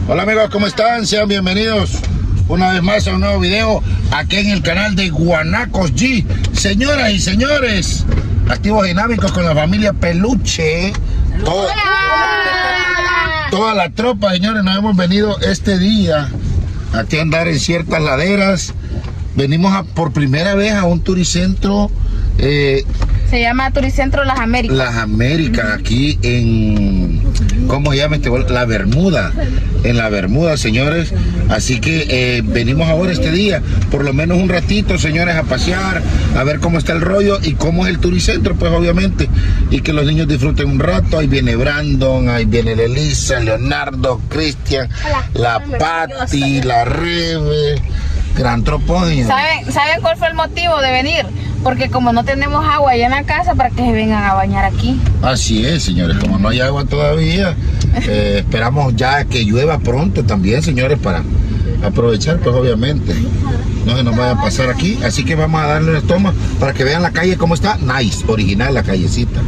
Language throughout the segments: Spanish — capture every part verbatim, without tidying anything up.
Hola amigos, ¿cómo están? Sean bienvenidos una vez más a un nuevo video aquí en el canal de Guanacos G. Señoras y señores, activos dinámicos con la familia Peluche. Todo, toda la tropa, señores, nos hemos venido este día aquí a andar en ciertas laderas. Venimos a, por primera vez a un turicentro. Eh, Se llama Turicentro Las Américas. Las Américas, aquí en, ¿cómo se llama este? La Bermuda, en la Bermuda, señores. Así que eh, venimos ahora este día, por lo menos un ratito, señores, a pasear, a ver cómo está el rollo y cómo es el turicentro, pues obviamente. Y que los niños disfruten un rato. Ahí viene Brandon, ahí viene Elisa, Leonardo, Cristian, la Patti, la Rebe, gran tropón. ¿Saben, ¿Saben cuál fue el motivo de venir? Porque como no tenemos agua allá en la casa, para que se vengan a bañar aquí. Así es, señores, como no hay agua todavía, eh, esperamos ya que llueva pronto también, señores, para aprovechar, pues obviamente no se nos vaya a pasar aquí. Así que vamos a darle una toma para que vean la calle cómo está, nice, original la callecita.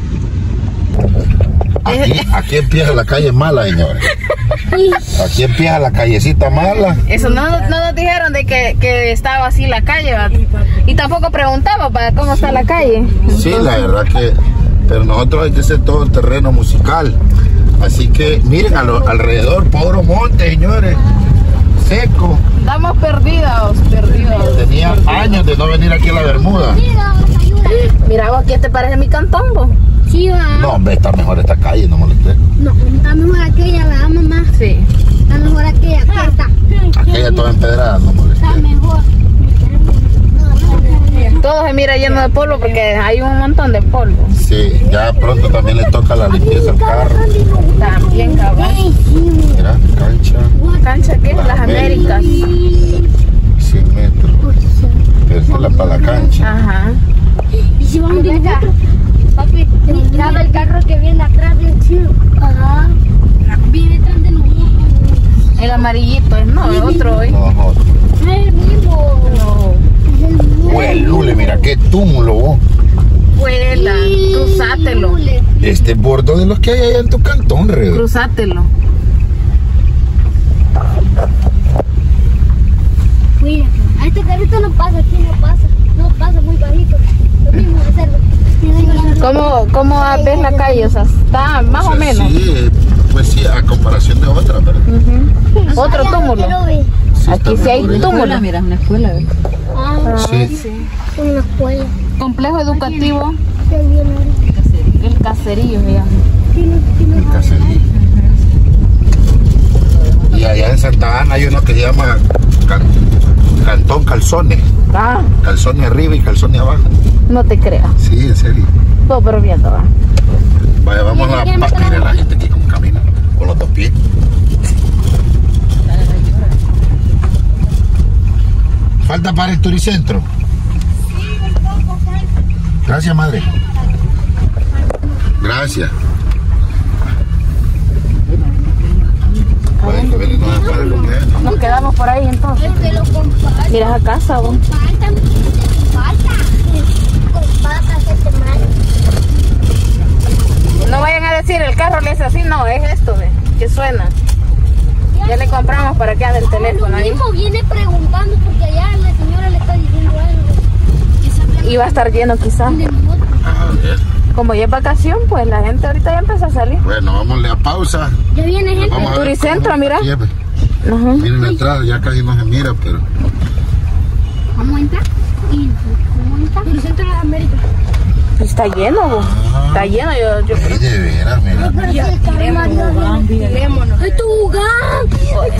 Aquí, aquí empieza la calle mala, señores. Aquí empieza la callecita mala. Eso no, no nos dijeron de que, que estaba así la calle, ¿va? Y tampoco preguntamos para cómo está la calle. Sí, la verdad que, pero nosotros hay que hacer todo el terreno musical. Así que miren a lo, alrededor, puro monte, señores, seco. Estamos perdidos, perdidos. Tenía años de no venir aquí a la Bermuda. Mira, vos, ¿qué te parece mi cantón, vos? Sí, va. No, hombre, está mejor esta calle, no molesté. No, está mejor aquella, ¿verdad, mamá? Sí. Está mejor aquella, aquella está. Aquella toda empedrada, no molesté. Está mejor. Todo se mira lleno de polvo porque hay un montón de polvo. Sí, ya pronto también le toca la limpieza al carro. También, cabrón. Mira, cancha. ¿Cancha qué? Las Las Américas. cien metros. Esa es la para la cancha. Ajá. ¿Y si vamos de acá? Papi, mira el carro que viene atrás del chido. Ajá. Viene detrás de nosotros. El amarillito, no, el otro hoy. No, no. No es el mismo. No. Es el mismo. Uy, Lule, mira qué túmulo vos. Vuela, cruzátelo. Este es bordo de los que hay allá en tu cantón, Rebe. Cruzátelo. Mira, a este carrito no pasa, aquí no pasa. No pasa, muy bajito. Lo mismo de hacerlo. ¿Cómo, cómo ves la calle? O sea, está más o, O sea, menos. Sí, pues sí, a comparación de otras, ¿verdad? Uh-huh. Otro túmulo. Sí, Aquí está sí hay mejor, ¿eh? túmulo. Mira, una escuela. Ah, Sí. una escuela. Complejo educativo. Ya viene. El caserío, mira. Tiene, tiene. El caserío. Y allá en Santa Ana hay uno que se llama Can- Cantón Calzones. Ah, Calzones arriba y calzones abajo. no te creas. Sí, en serio. Todo pero viendo, va. Vaya, vamos a la pa- miren la gente aquí como camina con los dos pies. Falta para el turicentro. Gracias, madre. Gracias. Pueden que venir, no me pueden comer. Nos quedamos por ahí entonces. Te lo comparto. Mira esa casa, vos. Falta, falta. Compata, que te mal. No vayan a decir el carro le hace así, no, es esto, ve, que suena. Ya le compramos para que ande el teléfono Lo ahí. mismo viene preguntando porque allá la señora le está diciendo algo. Y va a estar lleno quizás. A ver. Como ya es vacación, pues la gente ahorita ya empezó a salir. Bueno, vámonos a pausa. Ya viene gente. Vamos a ver Turicentro, cómo- mira. Sí, pues. Ajá. Miren la entrada, ya casi no se mira, pero Vamos a entrar. Y vamos a entrar. El centro de las Américas. Está lleno, vos. Está lleno, yo... yo... ay, de veras, mira. Pero si el carro Mario viene. Tirémonos. ¡Ay, tu lugar!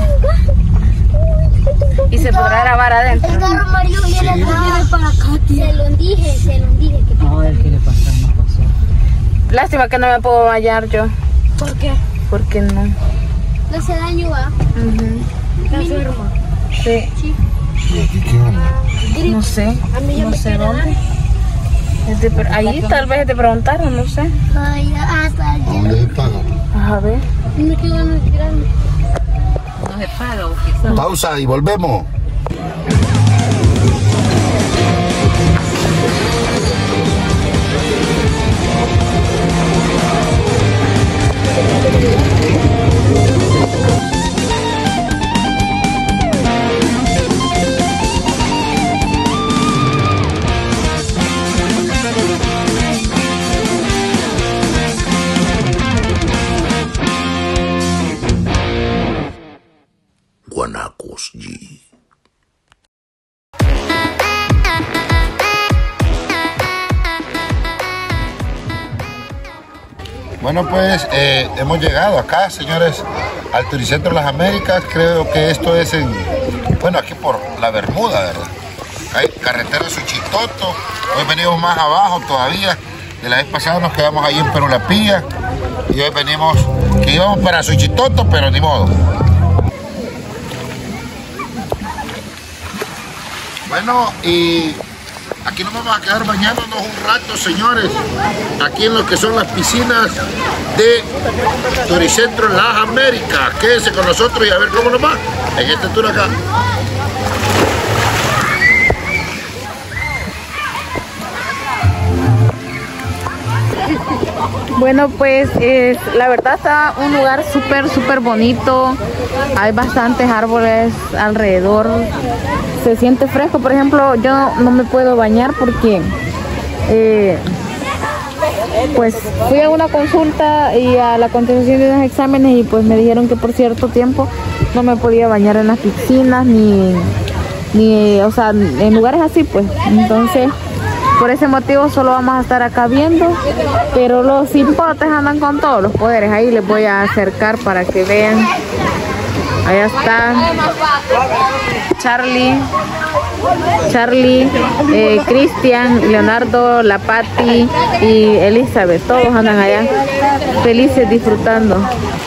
Y se podrá grabar adentro. El carro Mario viene Sí. acá. Viene para acá, tío. Se lo dije, se lo dije. Que A ver qué le pasa, no pasó. Lástima que no me puedo bañar yo. ¿Por qué? Porque no. Le hace daño, va. Ujú. Está enferma. Sí. ¿Y aquí qué onda? No sé. A mí ya No me sé quiere dónde. Es de pre- ahí tal vez te preguntaron, no sé. Ay, hasta ¿A dónde se paga? A ver. me quedo ganas de tirarme. No se paga, o quizás. Pausa y volvemos. Guanacos G. Bueno, pues eh, hemos llegado acá, señores, al Turicentro Las Américas. Creo que esto es en, bueno, aquí por la Bermuda, ¿verdad? Hay carretera Suchitoto. Hoy venimos más abajo todavía. De la vez pasada nos quedamos ahí en Perulapilla. Y hoy venimos, que íbamos para Suchitoto, pero ni modo. Bueno, y aquí nos vamos a quedar bañándonos un rato, señores. Aquí en lo que son las piscinas de Turicentro Las Américas. Quédense con nosotros y a ver cómo nos va en este tour acá. Bueno, pues eh, la verdad está un lugar súper, súper bonito. Hay bastantes árboles alrededor. Se siente fresco. Por ejemplo, yo no me puedo bañar porque eh, pues fui a una consulta y a la continuación de unos exámenes y pues me dijeron que por cierto tiempo no me podía bañar en las piscinas ni, ni o sea, en lugares así pues. Entonces, por ese motivo solo vamos a estar acá viendo, pero los hipotes andan con todos los poderes. Ahí les voy a acercar para que vean. Allá está Charlie, Charlie, eh, Cristian, Leonardo, la Patti y Elizabeth. Todos andan allá felices disfrutando.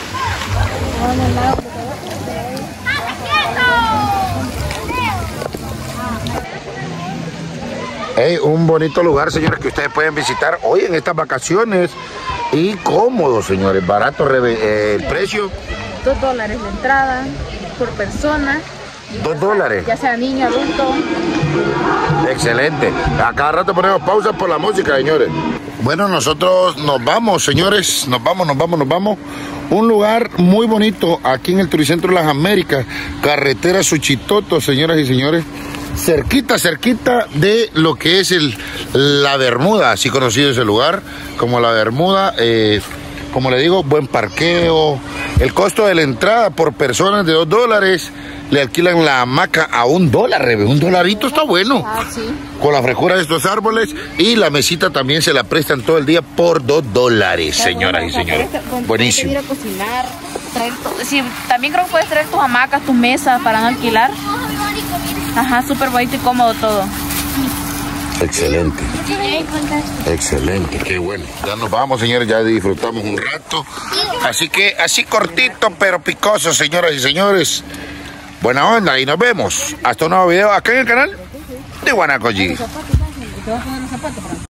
Hey, un bonito lugar, señores, que ustedes pueden visitar hoy en estas vacaciones. Y cómodo, señores, barato eh, el precio. Dos dólares de entrada por persona. Dos dólares. Ya sea niño, adulto. Excelente. A cada rato ponemos pausa por la música, señores. Bueno, nosotros nos vamos, señores. Nos vamos, nos vamos, nos vamos. Un lugar muy bonito aquí en el Turicentro Las Américas. Carretera Suchitoto, señoras y señores. Cerquita, cerquita de lo que es el, la Bermuda, así conocido ese lugar, como la Bermuda. Eh, como le digo, buen parqueo. El costo de la entrada por personas de dos dólares. Le alquilan la hamaca a un dólar, un dolarito está bueno. Ah, sí. Con la frescura de estos árboles. Y la mesita también se la prestan todo el día por dos dólares, señoras y señores. Buenísimo. Ir a cocinar, traer todo. Sí, también creo que puedes traer tus hamacas, tus mesas para no alquilar. Ajá, súper bonito y cómodo todo. Excelente. Excelente, qué bueno. Ya nos vamos, señores, ya disfrutamos un rato. Así que, así cortito, pero picoso, señoras y señores. Buena onda y nos vemos. Hasta un nuevo video acá en el canal de Guanacos G.